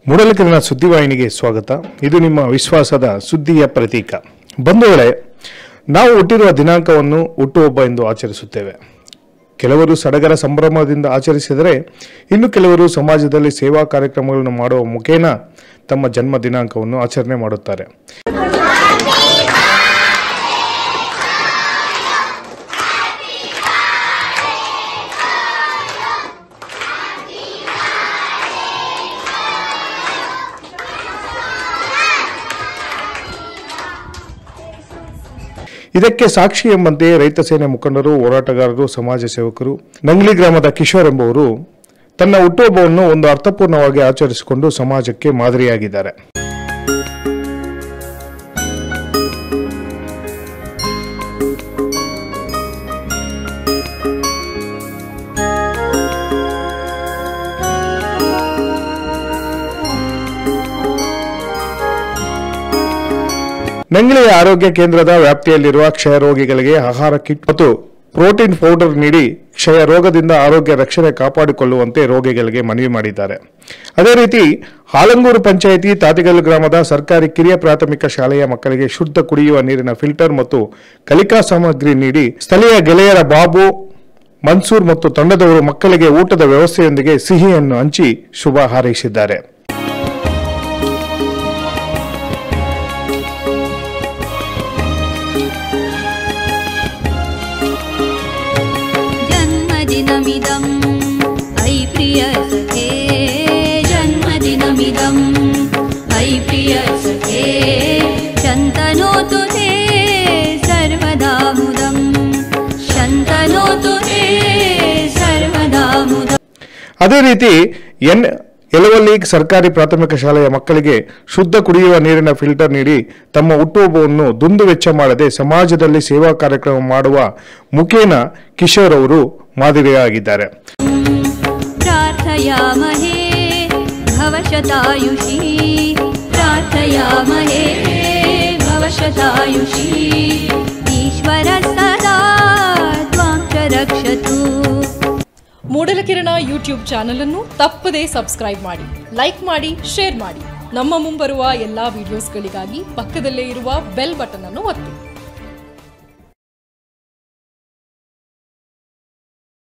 ಮೂಡಲಕೆರೆನ ಸುದ್ದಿವಾಹಿನಿಗೆ ಸ್ವಾಗತ. ಇದು ನಿಮ್ಮ ವಿಶ್ವಾಸದ ಸುದ್ದಿಯ ಪ್ರತೀಕ. ಬಂಧುಗಳೇ, ನಾವು ಹುಟ್ಟಿರುವ ದಿನಾಂಕವನ್ನು ಹುಟ್ಟುಹಬ್ಬ ಎಂದು ಆಚರಿಸುತ್ತೇವೆ. ಕೆಲವರು ಸಡಗರ ಸಂಭ್ರಮದಿಂದ ಆಚರಿಸಿದರೆ, ಇನ್ನು ಕೆಲವರು ಸಮಾಜದಲ್ಲಿ ಸೇವಾ ಕಾರ್ಯಕ್ರಮಗಳನ್ನು ಮಾಡುವ ಮುಖೇನ ತಮ್ಮ ಜನ್ಮ ದಿನಾಂಕವನ್ನು ಆಚರಣೆ ಮಾಡುತ್ತಾರೆ. ಇದಕ್ಕೆ ಸಾಕ್ಷಿ ಎಂಬಂತೆ ರೈತ ಸೇನೆ ಮುಖಂಡರು, ಹೋರಾಟಗಾರರು, ಸಮಾಜ ಸೇವಕರು ನಂಗ್ಲಿ ಗ್ರಾಮದ ಕಿಶೋರ್ ಎಂಬುವರು ತನ್ನ ಹುಟ್ಟುಹಬ್ಬವನ್ನು ಒಂದು ಅರ್ಥಪೂರ್ಣವಾಗಿ ಆಚರಿಸಿಕೊಂಡು ಸಮಾಜಕ್ಕೆ ಮಾದರಿಯಾಗಿದ್ದಾರೆ. ನಂಗ್ಲಿಯ ಆರೋಗ್ಯ ಕೇಂದ್ರದ ವ್ಯಾಪ್ತಿಯಲ್ಲಿರುವ ಕ್ಷಯ ರೋಗಿಗಳಿಗೆ ಆಹಾರ ಕಿಟ್ ಮತ್ತು ಪ್ರೋಟೀನ್ ಪೌಡರ್ ನೀಡಿ ಕ್ಷಯ ರೋಗದಿಂದ ಆರೋಗ್ಯ ರಕ್ಷಣೆ ಕಾಪಾಡಿಕೊಳ್ಳುವಂತೆ ರೋಗಿಗಳಿಗೆ ಮನವಿ ಮಾಡಿದ್ದಾರೆ. ಅದೇ ರೀತಿ ಹಾಲಂಗೂರು ಪಂಚಾಯಿತಿ ತಾತಿಗಲ್ಲು ಗ್ರಾಮದ ಸರ್ಕಾರಿ ಕಿರಿಯ ಪ್ರಾಥಮಿಕ ಶಾಲೆಯ ಮಕ್ಕಳಿಗೆ ಶುದ್ಧ ಕುಡಿಯುವ ನೀರಿನ ಫಿಲ್ಟರ್ ಮತ್ತು ಕಲಿಕಾ ಸಾಮಗ್ರಿ ನೀಡಿ ಸ್ಥಳೀಯ ಗೆಳೆಯರ ಬಾಬು, ಮನ್ಸೂರ್ ಮತ್ತು ತಂಡದವರು ಮಕ್ಕಳಿಗೆ ಊಟದ ವ್ಯವಸ್ಥೆಯೊಂದಿಗೆ ಸಿಹಿಯನ್ನು ಹಂಚಿ ಶುಭ ಹಾರೈಸಿದ್ದಾರೆ. जन्मदिनमिदं ऐ प्रिय सखे, जन्मदिनमिदं ऐ प्रिय सखे, शन्तनोतु ते सर्वदा मुदं, शन्तनोतु ते सर्वदा मुदं. ಅದೇ ರೀತಿ ಯಲವಲ್ಲಿ ಸರ್ಕಾರಿ ಪ್ರಾಥಮಿಕ ಶಾಲೆಯ ಮಕ್ಕಳಿಗೆ ಶುದ್ಧ ಕುಡಿಯುವ ನೀರಿನ ಫಿಲ್ಟರ್ ನೀಡಿ ತಮ್ಮ ಹುಟ್ಟುಹಬ್ಬವನ್ನು ದುಂದು ವೆಚ್ಚ ಮಾಡದೆ ಸಮಾಜದಲ್ಲಿ ಸೇವಾ ಕಾರ್ಯಕ್ರಮ ಮಾಡುವ ಮುಖೇನ ಕಿಶೋರ್ ಅವರು ಮಾದರಿಯಾಗಿದ್ದಾರೆ. ಪ್ರಾರ್ಥಯಾಮಹೇ ಭವಶತಾಯುಷಿ, ಪ್ರಾರ್ಥಯಾಮಹೇ ಭವಶತಾಯುಷಿ, ಈಶ್ವರ ಸದಾ ತ್ವಾಂ ಚ ರಕ್ಷತು. ಮೂಡಲಕೆರೆನ ಯೂಟ್ಯೂಬ್ ಚಾನಲ್ ಅನ್ನು ತಪ್ಪದೇ ಸಬ್ಸ್ಕ್ರೈಬ್ ಮಾಡಿ, ಲೈಕ್ ಮಾಡಿ, ಶೇರ್ ಮಾಡಿ. ನಮ್ಮ ಮುಂಬರುವ ಎಲ್ಲಾ ವಿಡಿಯೋಸ್ಗಳಿಗಾಗಿ ಪಕ್ಕದಲ್ಲೇ ಇರುವ ಬೆಲ್ ಬಟನ್ ಅನ್ನು ಒತ್ತಿ.